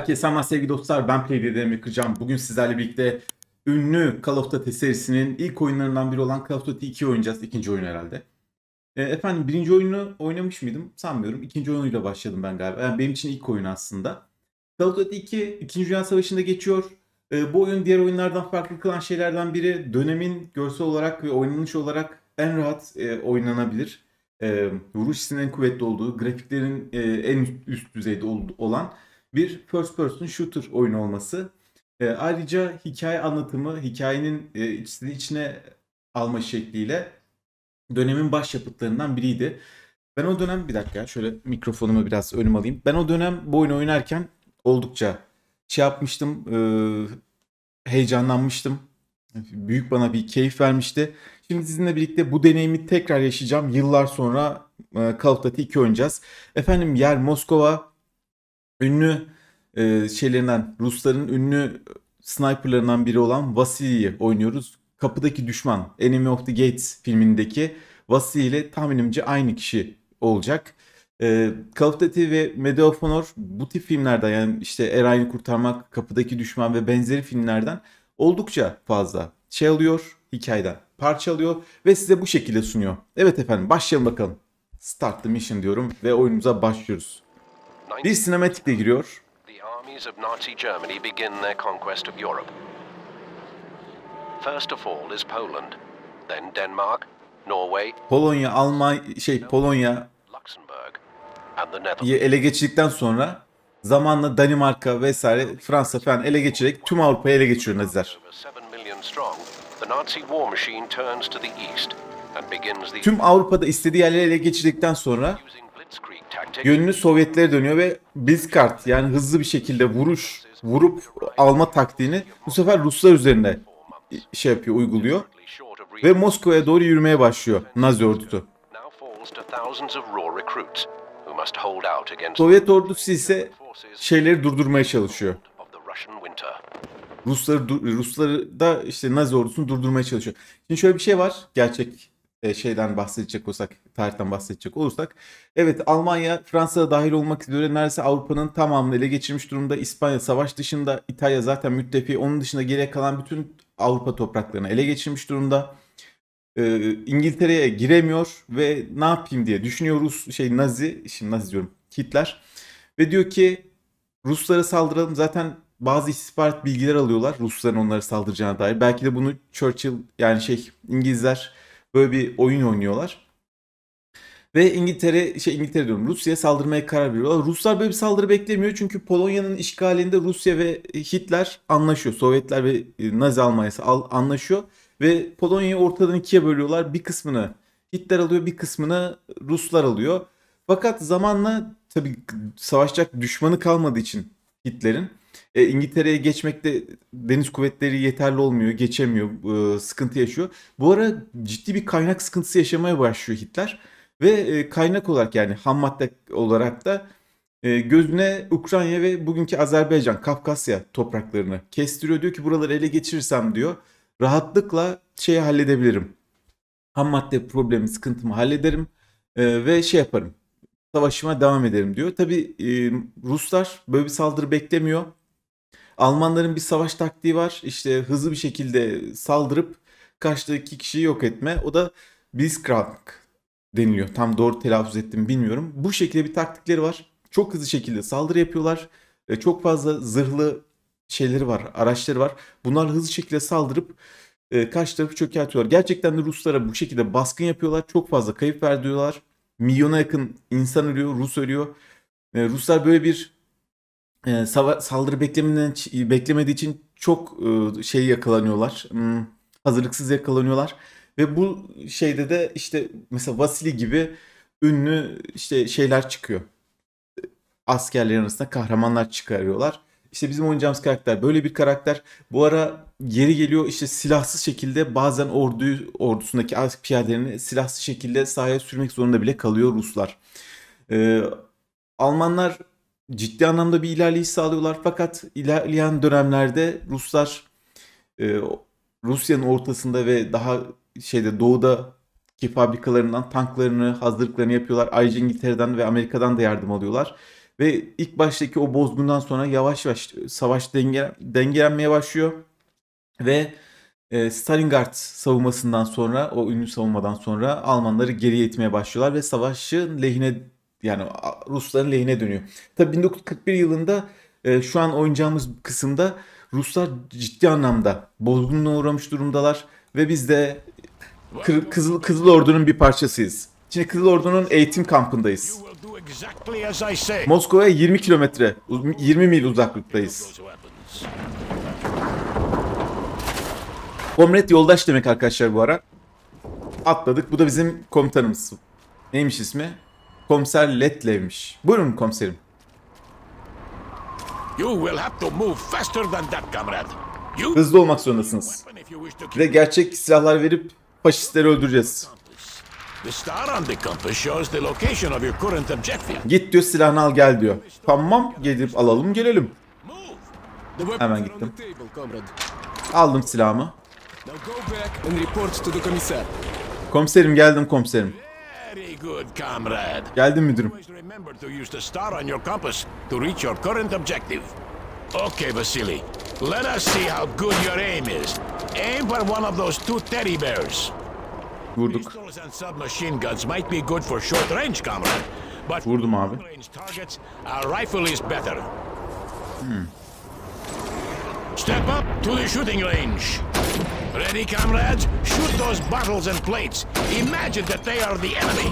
Herkese selamlar sevgili dostlar. Ben Playde'den Emre. Bugün sizlerle birlikte ünlü Call of Duty serisinin ilk oyunlarından biri olan Call of Duty 2 oynayacağız. İkinci oyun herhalde. Efendim birinci oyunu oynamış mıydım? Sanmıyorum. İkinci oyunuyla başladım ben galiba. Yani benim için ilk oyun aslında. Call of Duty 2 İkinci Dünya Savaşı'nda geçiyor. Bu oyun diğer oyunlardan farklı kılan şeylerden biri dönemin görsel olarak ve oynanış olarak en rahat oynanabilir. Vuruş hissinin en kuvvetli olduğu, grafiklerin en üst düzeyde olan bir first person shooter oyunu olması. Ayrıca hikaye anlatımı, hikayenin içine alma şekliyle dönemin başyapıtlarından biriydi. Ben o dönem, bir dakika şöyle mikrofonumu biraz önüme alayım. Ben o dönem bu oyunu oynarken oldukça yapmıştım, heyecanlanmıştım. Büyük bana bir keyif vermişti. Şimdi sizinle birlikte bu deneyimi tekrar yaşayacağım. Yıllar sonra Call of Duty 2 oynayacağız. Efendim yer Moskova. Ünlü şeylerinden, Rusların ünlü sniperlarından biri olan Vasili'yi oynuyoruz. Kapıdaki Düşman, Enemy of the Gates filmindeki Vasili ile tahminimce aynı kişi olacak. Call of Duty ve Medal of Honor bu tip filmlerden, yani işte Erayn'ı Kurtarmak, Kapıdaki Düşman ve benzeri filmlerden oldukça fazla alıyor, hikayeden parça alıyor ve size bu şekilde sunuyor. Evet efendim, başlayalım bakalım. Start the mission diyorum ve oyunumuza başlıyoruz. Bir sinematikle giriyor. The armies of Nazi Germany begin their conquest of Europe. First of all is Poland, then Denmark, Norway, Polonya Luxembourg, and the Netherlands. ele geçirdikten sonra zamanla Danimarka vesaire Fransa falan ele geçirerek tüm Avrupa'yı ele geçiriyor Naziler. Over 7 million strong, the Nazi war machine turns to the east and begins the Tüm Avrupa'da istediği yerleri ele geçirdikten sonra using blitzkrieg tactics. yönünü Sovyetlere dönüyor ve Blitzkrieg, yani hızlı bir şekilde vurup alma taktiğini bu sefer Ruslar üzerinde uyguluyor Short of ve Moskova'ya doğru yürümeye başlıyor Nazi ordusu. now falls to thousands of raw recruits who must hold out against Sovyet ordusu ise şeyleri durdurmaya çalışıyor. of the Russian winter. Rusları da işte Nazi ordusunu durdurmaya çalışıyor. Şimdi şöyle bir şey var. Gerçek şeyden bahsedecek olursak, tarihten bahsedecek olursak. Evet, Almanya, Fransa dahil olmak üzere neredeyse Avrupa'nın tamamını ele geçirmiş durumda. İspanya savaş dışında, İtalya zaten müttefiki. Onun dışında geriye kalan bütün Avrupa topraklarını ele geçirmiş durumda. İngiltere'ye giremiyor ve ne yapayım diye düşünüyor Nazi diyorum, Hitler. Ve diyor ki Ruslara saldıralım. Zaten bazı istihbarat bilgiler alıyorlar Rusların onlara saldıracağına dair. Belki de bunu Churchill, yani İngilizler böyle bir oyun oynuyorlar. Ve İngiltere diyorum, Rusya'ya saldırmaya karar veriyorlar. Ruslar böyle bir saldırı beklemiyor çünkü Polonya'nın işgalinde Rusya ve Hitler anlaşıyor. Sovyetler ve Nazi Almanya'sı anlaşıyor ve Polonya'yı ortadan ikiye bölüyorlar. Bir kısmını Hitler alıyor, bir kısmını Ruslar alıyor. Fakat zamanla tabii savaşacak düşmanı kalmadığı için Hitler'in İngiltere'ye geçmekte deniz kuvvetleri yeterli olmuyor, geçemiyor, sıkıntı yaşıyor. Bu ara ciddi bir kaynak sıkıntısı yaşamaya başlıyor Hitler ve kaynak olarak, yani ham madde olarak da gözüne Ukrayna ve bugünkü Azerbaycan, Kafkasya topraklarını kestiriyor. Diyor ki buraları ele geçirirsem diyor rahatlıkla halledebilirim. Ham madde problemi, sıkıntımı hallederim ve yaparım. Savaşıma devam ederim diyor. Tabii Ruslar böyle bir saldırı beklemiyor. Almanların bir savaş taktiği var. İşte hızlı bir şekilde saldırıp karşıdaki kişiyi yok etme. O da Blitzkrieg deniliyor. Tam doğru telaffuz ettim bilmiyorum. Bu şekilde bir taktikleri var. Çok hızlı şekilde saldırı yapıyorlar. Çok fazla zırhlı şeyleri var, araçları var. Bunlar hızlı şekilde saldırıp karşı tarafı çökertiyorlar. Gerçekten de Ruslara bu şekilde baskın yapıyorlar. Çok fazla kayıp verdiriyorlar. Milyona yakın insan ölüyor, Rus ölüyor. Ruslar böyle bir saldırı beklemediği için çok yakalanıyorlar. Hazırlıksız yakalanıyorlar. Ve bu şeyde de işte mesela Vasili gibi ünlü şeyler çıkıyor. Askerlerin arasında kahramanlar çıkarıyorlar. İşte bizim oynayacağımız karakter böyle bir karakter. Bu ara yeri geliyor silahsız şekilde bazen ordusundaki piyadelerini silahsız şekilde sahaya sürmek zorunda bile kalıyor Ruslar. Almanlar ciddi anlamda bir ilerleyiş sağlıyorlar fakat ilerleyen dönemlerde Ruslar Rusya'nın ortasında ve daha doğudaki fabrikalarından tanklarını, hazırlıklarını yapıyorlar. Ayrıca İngiltere'den ve Amerika'dan da yardım alıyorlar. Ve ilk baştaki o bozgundan sonra yavaş yavaş savaş dengelenmeye başlıyor. Ve Stalingrad savunmasından sonra, o ünlü savunmadan sonra Almanları geriye itmeye başlıyorlar ve savaşın lehine, yani Rusların lehine dönüyor. Tabii 1941 yılında şu an oynayacağımız kısımda Ruslar ciddi anlamda bozgunluğa uğramış durumdalar ve biz de Kızıl Ordu'nun bir parçasıyız. Şimdi Kızıl Ordu'nun eğitim kampındayız. Moskova'ya 20 kilometre, 20 mil uzaklıktayız. Komret yoldaş demek arkadaşlar bu ara. Atladık. Bu da bizim komutanımız. Neymiş ismi? Komiser Letlev'miş. Buyurun komiserim. Hızlı olmak zorundasınız. Ve gerçek silahlar verip faşistleri öldüreceğiz. Git diyor, silahını al gel diyor. Tamam, gidip alalım gelelim. Hemen gittim. Aldım silahımı. Komiserim geldim komiserim. Geldim müdürüm. Okay, Vasily. Let us see how good your aim is. Aim for one of those two teddy bears. Vurduk. Pistols and submachine guns might be good for short range, comrade. But Vurdum abi. range targets, our rifle is better. Step up to the shooting range. Ready, comrades? Shoot those bottles and plates. Imagine that they are the enemy.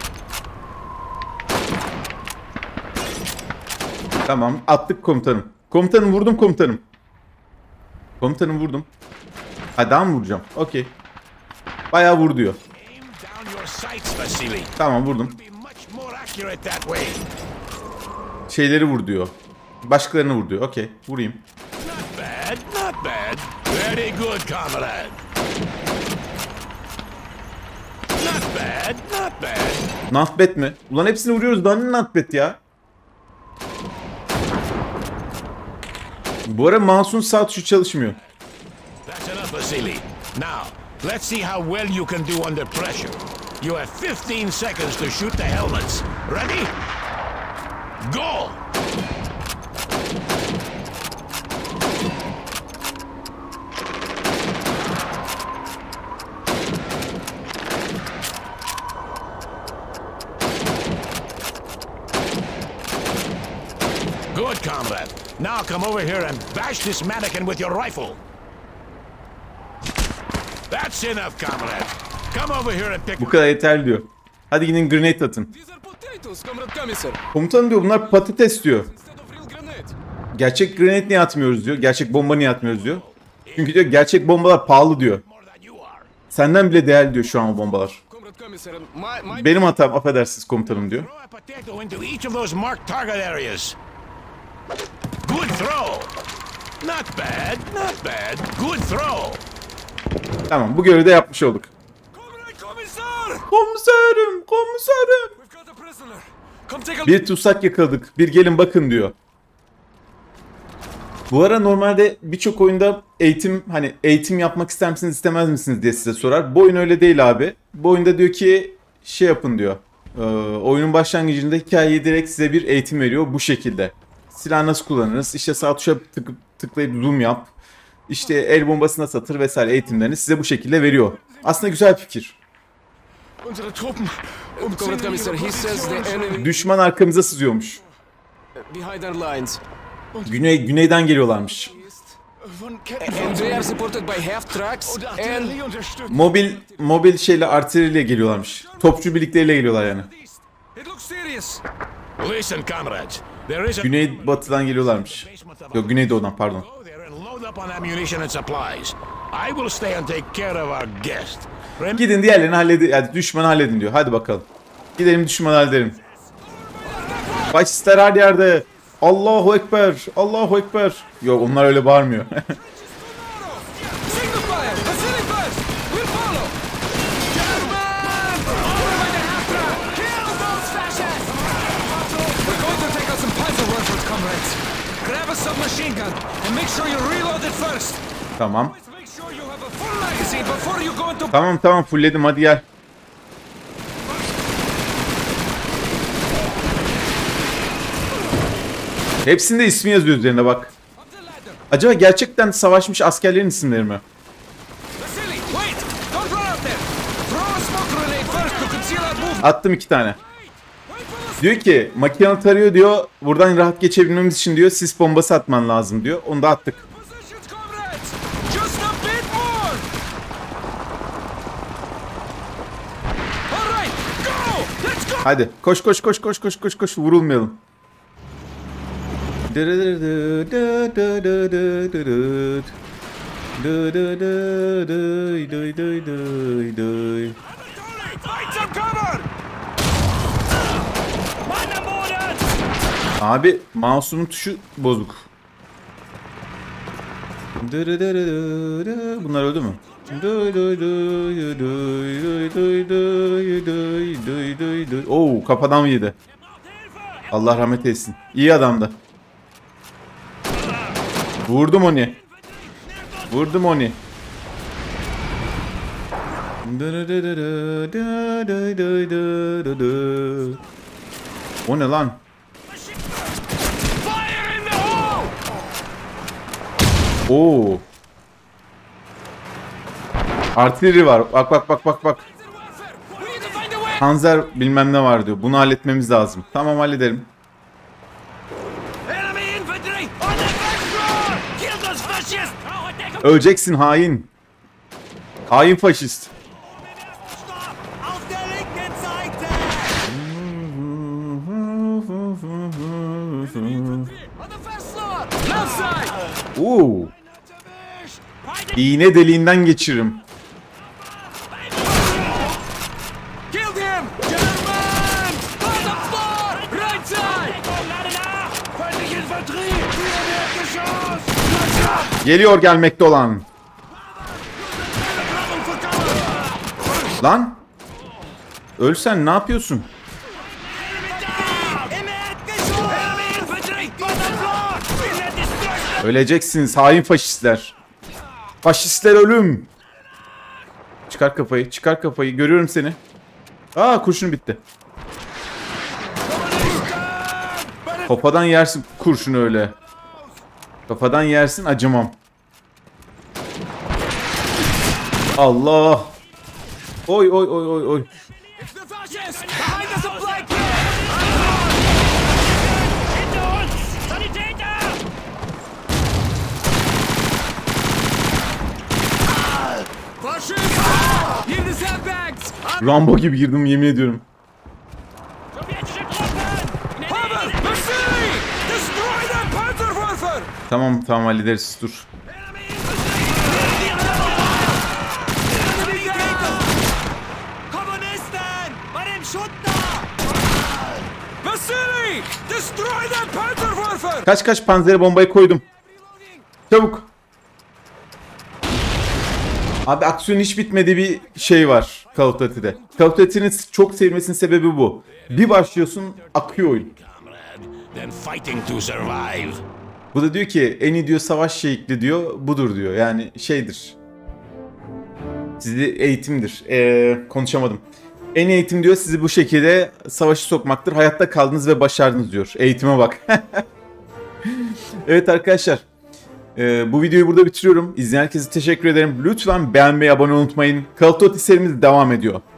Tamam, attık komutanım. Komutanım vurdum komutanım. Komutanım vurdum. Ha, daha mı vuracağım? Okey. Bayağı vur diyor. Aim down your sights, Vasily. Tamam vurdum. Be much more accurate that way. Şeyleri vur diyor. Başkalarını vur diyor. Okey, vurayım. Not bad, not bad. Very good, comrade. Not bad, not bad. Not mi? Ulan hepsini vuruyoruz. Daha ne not ya? Bu ara mouse'un sağ tuşu çalışmıyor. That's enough, Vasily. Now, let's see how well you can do under pressure. You have 15 seconds to shoot the helmets. Ready? Go! Good, comrade. Now come over here and bash this mannequin with your rifle. That's enough, comrade. Come over here and pick... Bu kadar yeterli diyor. Hadi gidin grenade atın. These are potatoes, Comrade Commissar, Komutanım diyor, bunlar patates diyor. instead of real grenade. Gerçek grenade niye atmıyoruz diyor. Gerçek bomba niye atmıyoruz diyor. Çünkü diyor gerçek bombalar pahalı diyor. more than you are. Senden bile değerli diyor şu an o bombalar. Comrade Commissar, my Benim hatam, affedersiniz komutanım diyor. Throw a potato into each of those marked target areas. Good throw. Not bad, not bad. Good throw. Tamam, bu görevi de yapmış olduk. Comrade Commissar! Komiserim, komiserim. We've got a prisoner. Come take a look. Bir tutsak yakaladık. Bir gelin bakın diyor. Bu ara normalde birçok oyunda eğitim yapmak ister misiniz istemez misiniz diye size sorar. Bu oyun öyle değil abi. Bu oyunda diyor ki şey yapın diyor. Oyunun başlangıcında hikayeyi direkt size bir eğitim veriyor bu şekilde. Silah nasıl kullanırız? İşte sağ tuşa tıklayıp zoom yap. İşte el bombası nasıl atır vesaire eğitimlerini size bu şekilde veriyor. Aslında güzel bir fikir. Unsere Truppen. Comrade Commissar, he says the enemy Düşman arkamıza sızıyormuş. behind our lines. Güneyden geliyorlarmış. And they are supported by half trucks and Mobil şeyle artilleriyle geliyorlarmış. Topçu birlikleriyle geliyorlar yani. it looks serious. Listen, comrades. There is a Güneybatıdan geliyorlarmış. Yok, güneydoğudan pardon. go there and load up on ammunition and supplies. I will stay and take care of our guest. Gidin diğerlerini halledin. Yani düşmanı halledin diyor. Hadi bakalım. Gidelim düşmanı halledelim. Faşistler her yerde. Allahu Ekber. Allahu Ekber. Yok, onlar öyle bağırmıyor. Signal fire! Vasily first! We'll follow! German! Over by the half truck! Kill those fascists! We're going to take out some panzer rifles, comrades. Grab a submachine gun and make sure you reload it first. Tamam. Make sure you have a full magazine before you go into... Tamam fullledim, hadi gel. Hepsinde ismi yazıyor üzerine bak. Acaba gerçekten savaşmış askerlerin isimleri mi? Vasily, wait! Don't run out there! Throw a smoke grenade first to conceal our movement. Attım 2 tane. Diyor ki makinalı tarıyor diyor. Buradan rahat geçebilmemiz için diyor sis bombası atman lazım diyor. Onu da attık. Positions, comrades! Just a bit more! All right, go! Let's go! Hadi koş vurulmayalım. Find some cover! Abi mouse'umun tuşu bozuk. Bunlar öldü mü? Oo, kafadan yedi. Allah rahmet eylesin. İyi adamdı. Vurdum onu. Vurdum onu. O ne lan? Oo. Artilleri var. Bak. We need to find a way! Panzer bilmem ne var diyor. Bunu halletmemiz lazım. Tamam hallederim. Enemy infantry on the first floor! Kill those fascists! Öleceksin hain. Hain faşist. Auf der linken Seite! On the first floor! Left side! Oo. İğne deliğinden geçiririm. Killed him! German! On the floor! Right side! Feindliche Infanterie! Geschoss! Geliyor gelmekte olan. Lan. Ölsen ne yapıyorsun? Enemy infantry! On the floor! Öleceksiniz hain faşistler. Faşistler ölüm. Çıkar kafayı. Görüyorum seni. Aa kurşun bitti. Kafadan yersin kurşunu öyle. Kafadan yersin acımam. Allah. Oy. It's the fascists! Behind the supply camp! Fascist! Near the sandbags! Rambo gibi girdim yemin ediyorum. Pavel! Vasily! Destroy that Panzerwerfer! Tamam hallederiz dur. Enemy down! Kommunisten! Bei dem Schutter! Vasily! Destroy that Panzerwerfer! Kaç panzeri bombayı koydum. Çabuk. Abi aksiyon hiç bitmedi bir şey var Call of Duty'de. Call of Duty'nin çok sevmesinin sebebi bu. Bir başlıyorsun akıyor oyun. Than fighting to survive. Bu da diyor ki en iyi diyor savaş şekli diyor budur diyor. Yani şeydir. Sizi eğitimdir. Konuşamadım. En iyi eğitim diyor sizi bu şekilde savaşı sokmaktır. Hayatta kaldınız ve başardınız diyor. Eğitime bak. Evet arkadaşlar. Bu videoyu burada bitiriyorum. İzleyen herkese teşekkür ederim. Lütfen beğenmeyi, abone olmayı unutmayın. Call of Duty serimiz devam ediyor.